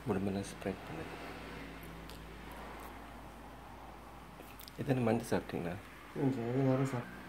உடம்பெல்லாம் ஸ்ப்ரெட் பண்ணுது. எத்தனை மந்த் சாப்பிட்டீங்களா? ஒரு வாரம் சாப்பிட்டேன்.